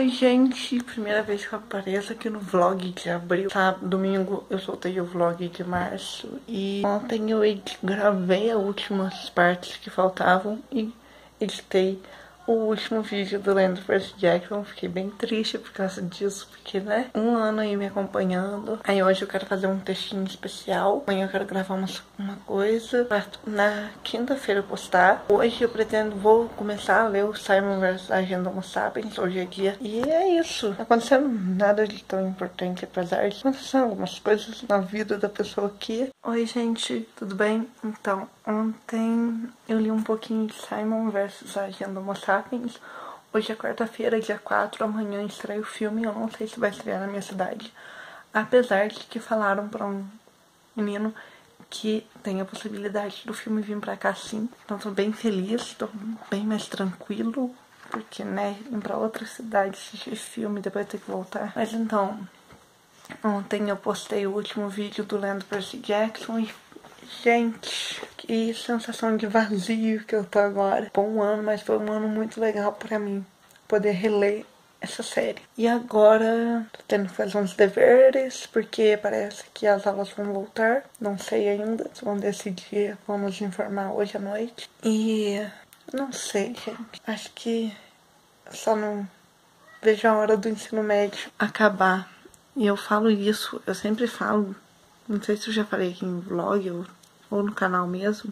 Oi, gente, primeira vez que eu apareço aqui no vlog de abril. Sábado, domingo eu soltei o vlog de março e ontem eu gravei as últimas partes que faltavam e editei o último vídeo do Land vs Jackson. Fiquei bem triste por causa disso, porque, né, um ano aí me acompanhando. Aí hoje eu quero fazer um textinho especial. Amanhã eu quero gravar uma coisa pra na quinta-feira postar. Hoje eu vou começar a ler o Simon vs Agenda Homo Sapiens. Hoje é dia. E é isso. Não acontecendo nada de tão importante, apesar de acontecer algumas coisas na vida da pessoa aqui. Oi, gente, tudo bem? Então, ontem eu li um pouquinho de Simon vs Agenda Homo Sapiens. Hoje é quarta-feira, dia 4, amanhã estreia o filme. Eu não sei se vai estrear na minha cidade, apesar de que falaram pra um menino que tem a possibilidade do filme vir pra cá sim. Então tô bem feliz, tô bem mais tranquilo, porque, né, ir pra outra cidade assistir filme, depois ter que voltar. Mas então, ontem eu postei o último vídeo do Land vs Jackson e, gente, que sensação de vazio que eu tô agora. Foi um ano, mas foi um ano muito legal pra mim poder reler essa série. E agora tô tendo que fazer uns deveres, porque parece que as aulas vão voltar. Não sei ainda, vão decidir, vamos informar hoje à noite. E não sei, gente. Acho que só não vejo a hora do ensino médio acabar. E eu falo isso, eu sempre falo, não sei se eu já falei aqui em vlog ou no canal mesmo.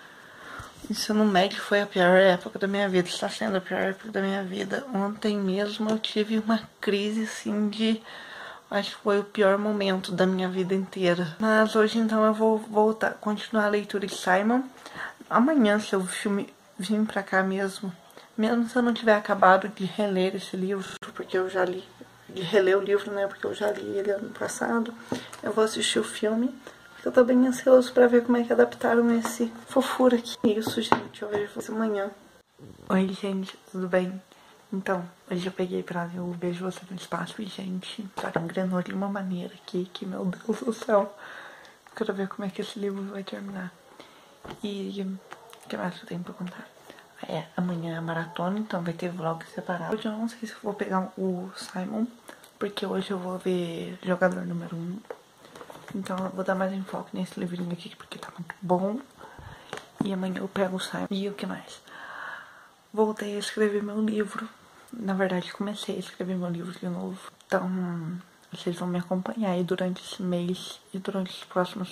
O ensino médio foi a pior época da minha vida, está sendo a pior época da minha vida. Ontem mesmo eu tive uma crise assim de... acho que foi o pior momento da minha vida inteira. Mas hoje então eu vou voltar, continuar a leitura de Simon. Amanhã, se o filme vir pra cá mesmo se eu não tiver acabado de reler esse livro, porque eu já li, de reler o livro, né, porque eu já li ele ano passado, eu vou assistir o filme, porque eu tô bem ansioso pra ver como é que adaptaram esse fofura aqui. Isso, gente, eu vejo você amanhã. Oi, gente, tudo bem? Então, hoje eu peguei pra ver o Vejo Você no Espaço e, gente, tá engrenou de uma maneira aqui que, meu Deus do céu, quero ver como é que esse livro vai terminar. E o que mais eu tenho pra contar? Amanhã é a maratona, então vai ter vlog separado. Hoje eu não sei se eu vou pegar o Simon, porque hoje eu vou ver Jogador Número 1. Então eu vou dar mais enfoque nesse livrinho aqui, porque tá muito bom. E amanhã eu pego o Simon. E o que mais? Voltei a escrever meu livro. Na verdade, comecei a escrever meu livro de novo. Então, vocês vão me acompanhar aí durante esse mês e durante os próximos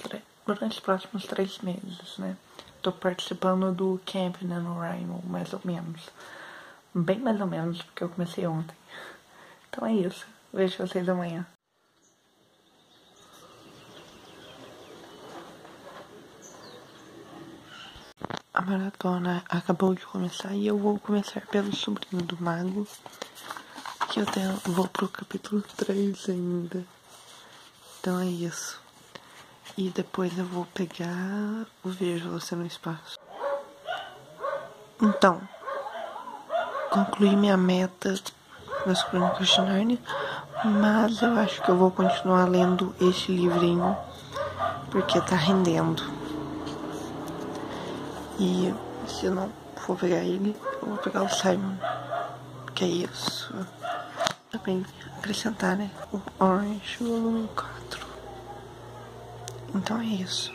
3 meses, né? Tô participando do Camp NaNoWriMo, mais ou menos. Bem mais ou menos, porque eu comecei ontem. Então é isso. Vejo vocês amanhã. A maratona acabou de começar e eu vou começar pelo Sobrinho do Mago, que eu vou pro capítulo 3 ainda. Então é isso. E depois eu vou pegar o Vejo Você no Espaço. Então, concluí minha meta das Crônicas de Nárnia, mas eu acho que eu vou continuar lendo este livrinho, porque tá rendendo. E se eu não for pegar ele, eu vou pegar o Simon. Que é isso. Também acrescentar, né, o Orange, o volume 4. Então é isso.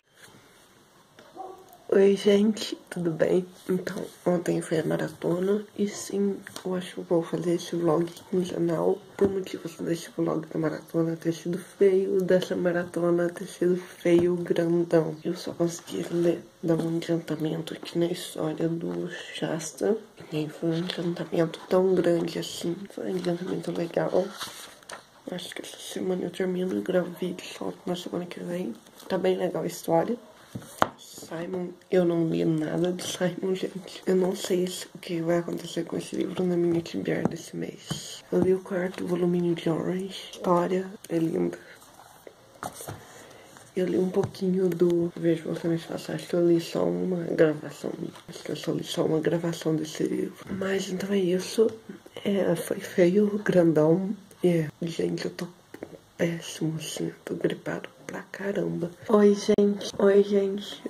Oi, gente, tudo bem? Então, ontem foi a maratona e sim, eu acho que eu vou fazer esse vlog quinzenal por motivos desse vlog da maratona ter sido feio, dessa maratona ter sido feio, grandão. Eu só consegui dar um adiantamento aqui na história do Shasta, e nem foi um adiantamento tão grande assim, foi um adiantamento legal. Acho que essa semana eu termino e gravo vídeo, solto na semana que vem. Tá bem legal a história. Simon, eu não li nada de Simon, gente. Eu não sei o que vai acontecer com esse livro na minha TBR desse mês. Eu li o 4º voluminho de Orange. A história é linda. Eu li um pouquinho do Vejo Você no Espaço. Acho que eu li só uma gravação. Acho que eu só li só uma gravação desse livro. Mas então é isso. Foi feio, grandão. Gente, eu tô péssimo, assim. Tô gripado pra caramba. Oi, gente.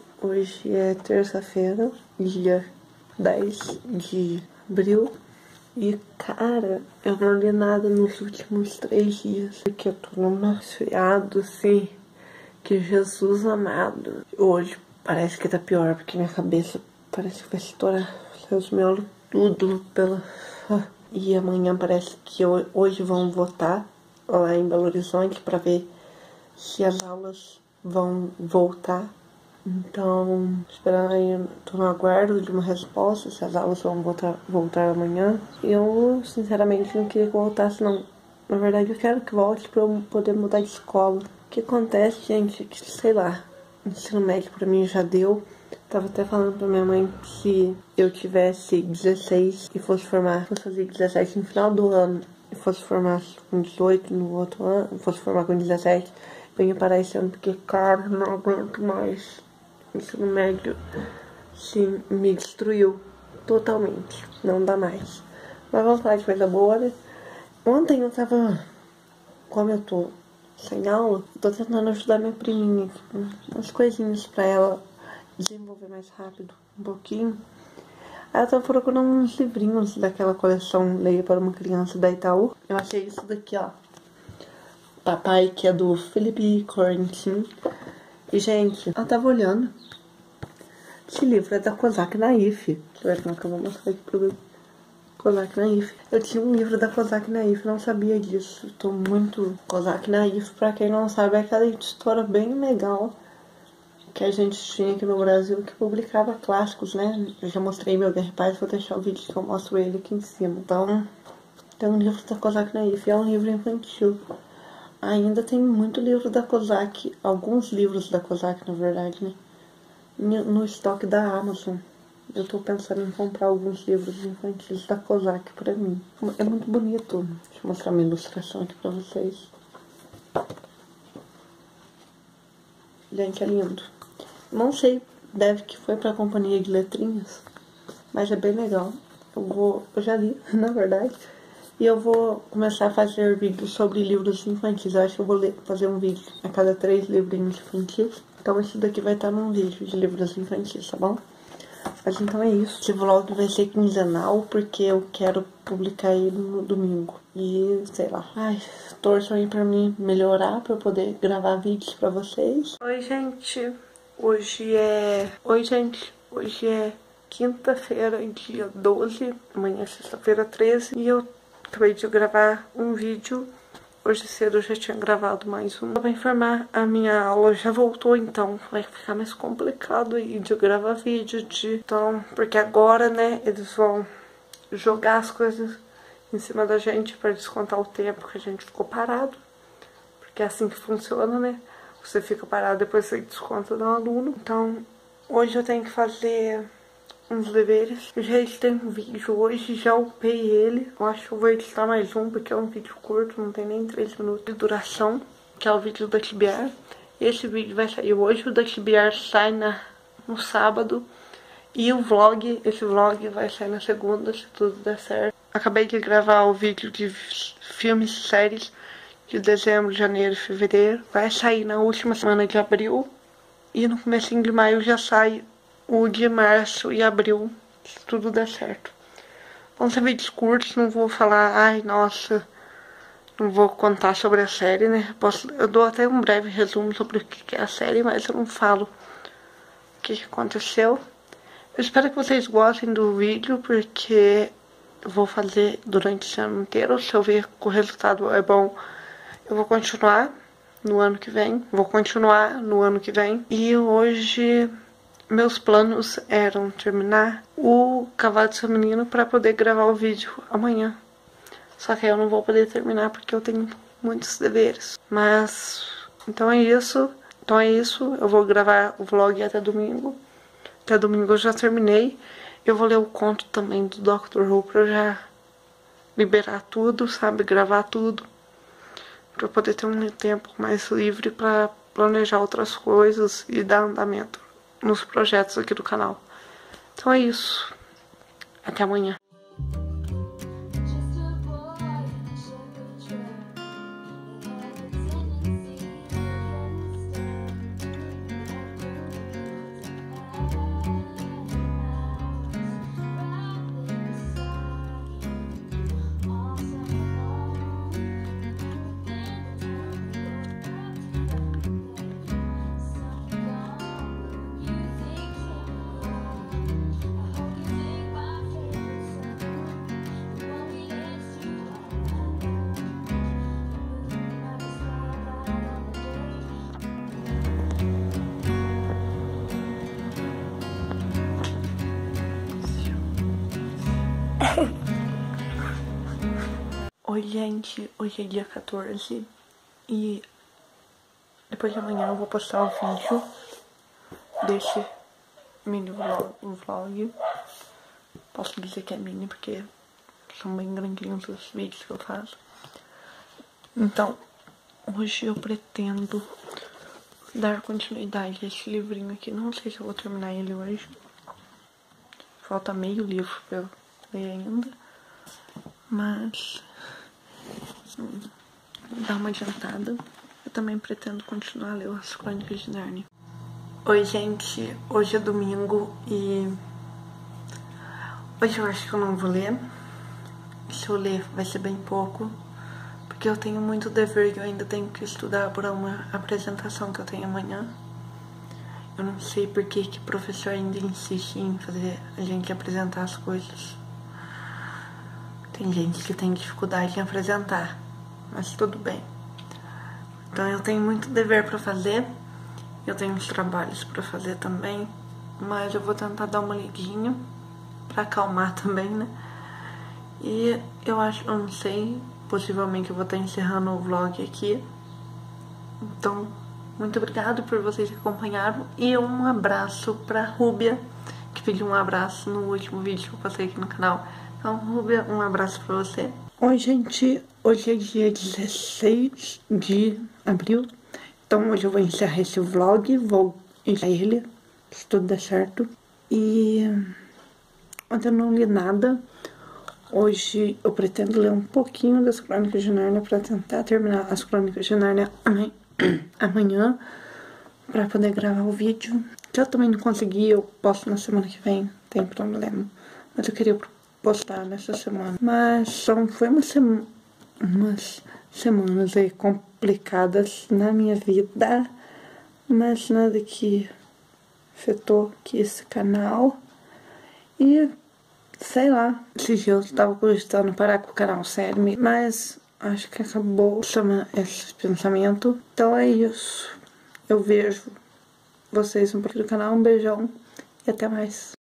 Hoje é terça-feira, dia 10 de abril. E, cara, eu não li nada nos últimos 3 dias. Porque eu tô num resfriado, assim, que Jesus amado. Hoje parece que tá pior, porque minha cabeça parece que vai estourar. Seus miolos tudo pela... E amanhã parece que hoje vão votar lá em Belo Horizonte pra ver se as aulas vão voltar. Então, esperando aí, tô no aguardo de uma resposta, se as aulas vão voltar amanhã. Eu, sinceramente, não queria que voltasse, não. Na verdade, eu quero que volte pra eu poder mudar de escola. O que acontece, gente, é que, sei lá, ensino médio pra mim já deu. Tava até falando pra minha mãe que se eu tivesse 16 e fosse fazer 17 no final do ano, e fosse formar com 18 no outro ano, fosse formar com 17, eu ia parar esse ano, porque, cara, não aguento mais. O ensino médio me destruiu totalmente. Não dá mais. Mas vamos falar de coisa boa, né? Ontem eu tava, como eu tô sem aula, eu tô tentando ajudar minha priminha aqui, umas coisinhas pra ela desenvolver mais rápido, um pouquinho. Aí eu tava procurando uns livrinhos daquela coleção Leia para uma Criança da Itaú. Eu achei isso daqui, ó. Papai, que é do Felipe Corentin. E, gente, eu tava olhando. Esse livro é da Kozak Naif. Deixa eu ver como é que eu vou mostrar aqui pro meu. Kozak Naif. Eu tinha um livro da Kozak Naif, não sabia disso. Tô muito... Kozak Naif, pra quem não sabe, é aquela editora bem legal que a gente tinha aqui no Brasil, que publicava clássicos, né? Eu já mostrei meu Guerra e Paz, vou deixar o vídeo que eu mostro ele aqui em cima. Então, tem um livro da Kozak Naif, é um livro infantil. Ainda tem muito livro da Kozak, alguns livros da Kozak, na verdade, né? No estoque da Amazon. Eu tô pensando em comprar alguns livros infantis da Kozak pra mim. É muito bonito. Deixa eu mostrar minha ilustração aqui pra vocês. Gente, é lindo. Não sei, deve que foi pra companhia de letrinhas, mas é bem legal. Eu já li, na verdade. E eu vou começar a fazer vídeos sobre livros infantis. Eu acho que eu vou fazer um vídeo a cada 3 livrinhos infantis. Então esse daqui vai estar num vídeo de livros infantis, tá bom? Mas então é isso. Esse vlog vai ser quinzenal, porque eu quero publicar ele no domingo. E, sei lá. Ai, torçam aí pra mim melhorar, pra eu poder gravar vídeos pra vocês. Oi, gente. Hoje é quinta-feira, dia 12. Amanhã é sexta-feira, 13. E eu acabei de gravar um vídeo. Hoje cedo eu já tinha gravado mais um. Pra informar, a minha aula já voltou, então vai ficar mais complicado aí de eu gravar vídeo. Então, porque agora, né, eles vão jogar as coisas em cima da gente pra descontar o tempo que a gente ficou parado. Porque é assim que funciona, né? Você fica parado, depois você desconta do aluno. Então, hoje eu tenho que fazer uns deveres. Eu já editei um vídeo hoje, já upei ele. Eu acho que eu vou editar mais um, porque é um vídeo curto, não tem nem 3 minutos de duração, que é o vídeo da Tibiar. Esse vídeo vai sair hoje, o da Tibiar sai no sábado. E esse vlog vai sair na segunda, se tudo der certo. Acabei de gravar o vídeo de filmes e séries de dezembro, janeiro e fevereiro. Vai sair na última semana de abril. E no comecinho de maio já sai o de março e abril, se tudo der certo. Vão ser vídeos curtos, não vou falar, ai, nossa, não vou contar sobre a série, né? Eu dou até um breve resumo sobre o que é a série, mas eu não falo o que aconteceu. Eu espero que vocês gostem do vídeo, porque eu vou fazer durante esse ano inteiro. Se eu ver que o resultado é bom, eu vou continuar no ano que vem. E hoje meus planos eram terminar o Cavalo Feminino para poder gravar o vídeo amanhã. Só que eu não vou poder terminar porque eu tenho muitos deveres. Mas, então é isso. Eu vou gravar o vlog até domingo. Até domingo eu já terminei. Eu vou ler o conto também do Dr. Who pra eu já liberar tudo, sabe? Gravar tudo. Pra eu poder ter um tempo mais livre pra planejar outras coisas e dar andamento nos projetos aqui do canal. Então é isso. Até amanhã. Oi, gente, hoje é dia 14 e depois de amanhã eu vou postar o vídeo desse mini vlog. Posso dizer que é mini porque são bem grandinhos os vídeos que eu faço. Então, hoje eu pretendo dar continuidade a esse livrinho aqui. Não sei se eu vou terminar ele hoje. Falta meio livro pra eu ler ainda. Mas dar uma adiantada. Eu também pretendo continuar a ler as Crônicas de Nárnia. Oi, gente. Hoje é domingo e hoje eu acho que eu não vou ler. Se eu ler vai ser bem pouco, porque eu tenho muito dever e eu ainda tenho que estudar para uma apresentação que eu tenho amanhã. Eu não sei por que o professor ainda insiste em fazer a gente apresentar as coisas. Tem gente que tem dificuldade em apresentar, mas tudo bem. Então eu tenho muito dever para fazer, eu tenho uns trabalhos para fazer também, mas eu vou tentar dar uma lidinha para acalmar também, né? E eu não sei, possivelmente eu vou estar encerrando o vlog aqui. Então, muito obrigado por vocês que acompanharam e um abraço pra Rúbia, que pediu um abraço no último vídeo que eu passei aqui no canal. Então, Rúbia, um abraço pra você. Oi, gente, hoje é dia 16 de abril, então hoje eu vou encerrar esse vlog, vou encerrar ele, se tudo der certo. E ontem eu não li nada. Hoje eu pretendo ler um pouquinho das Crônicas de Nárnia pra tentar terminar as Crônicas de Nárnia amanhã, pra poder gravar o vídeo. Se eu também não conseguir, eu posto na semana que vem, não tem problema. Mas eu queria postar nessa semana. Mas foi umas semanas aí complicadas na minha vida, mas nada que afetou aqui esse canal. E sei lá, esses dias eu tava cogitando parar com o canal sério, mas acho que acabou esse pensamento. Então é isso. Eu vejo vocês no próximo canal. Um beijão e até mais.